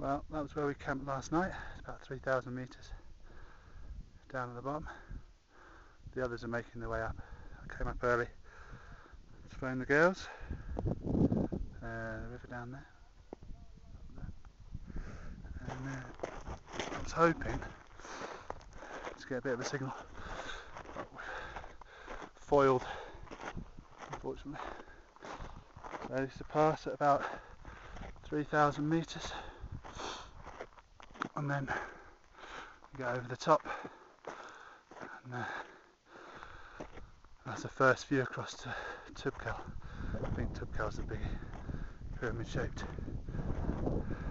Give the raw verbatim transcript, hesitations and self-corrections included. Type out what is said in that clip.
Well, that was where we camped last night. It's about three thousand metres down at the bottom. The others are making their way up. I came up early to phone the girls. Uh, the river down there. And uh, I was hoping to get a bit of a signal, but we're foiled, unfortunately. So it's to pass at about three thousand metres, and then go over the top, and uh, that's the first view across to Toubkal. I think Toubkal's a big pyramid shaped